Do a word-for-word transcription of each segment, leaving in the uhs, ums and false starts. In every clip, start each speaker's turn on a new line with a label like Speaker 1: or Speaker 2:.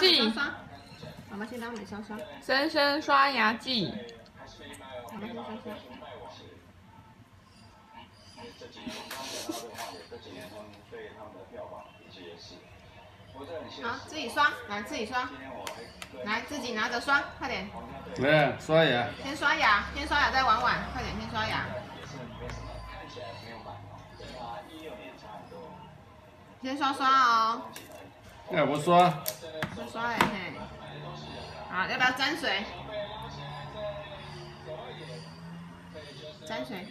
Speaker 1: 剂。
Speaker 2: 妈妈先帮你刷刷。
Speaker 1: 生生刷牙剂。
Speaker 2: 妈妈先刷刷。好，自己刷，来自己刷，来自己拿着刷，快点。
Speaker 3: 来刷牙。
Speaker 2: 先刷牙，先刷牙再玩玩，快点先刷牙。先刷刷哦。
Speaker 3: 哎，我刷。
Speaker 2: 先刷哎嘿。好，要不要沾水？沾水。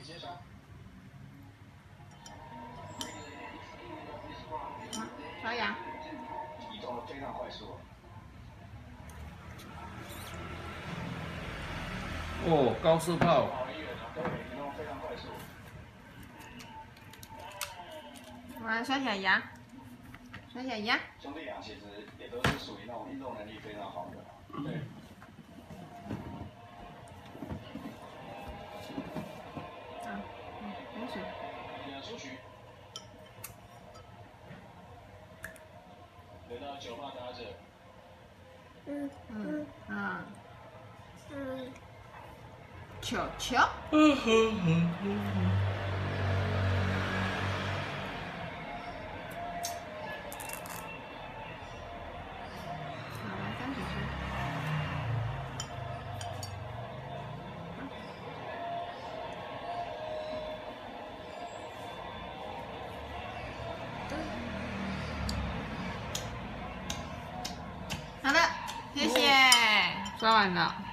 Speaker 2: 好，刷牙。非常快速。
Speaker 3: 哦，高速炮。
Speaker 2: 来刷起来牙，刷起来牙。
Speaker 4: 兄弟俩其实也都是属于那种运动能力非常好的。对。
Speaker 2: 啊，嗯，饮水。
Speaker 4: 两出局。轮到九号打者。
Speaker 2: 嗯嗯啊。嗯。球球。
Speaker 3: 嗯哼哼哼。
Speaker 2: 好，来三水水。好的，谢谢。
Speaker 1: 刷完了。